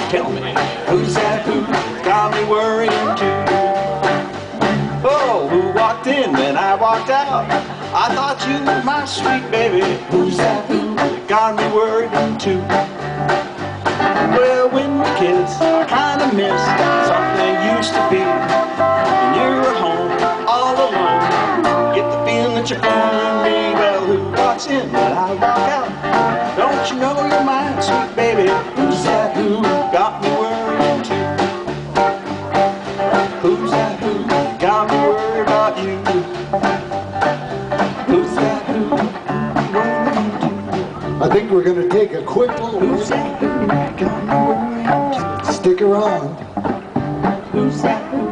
Tell me, who's that who got me worrying too? Oh, who walked in when I walked out? I thought you were my sweet baby. Who's that who got me worrying too? Well, when we're kids, I kinda miss something used to be. When you're at home, all alone, get the feeling that you're fooling me. Well, who walks in when I walk out? Don't you know you're mine, sweet baby? Who's that who got me worrying too? Who's that who got me worried about you? Who's that who worrying too? I think we're going to take a quick little break. Who's that who got me worrying too? Stick around. Who's that who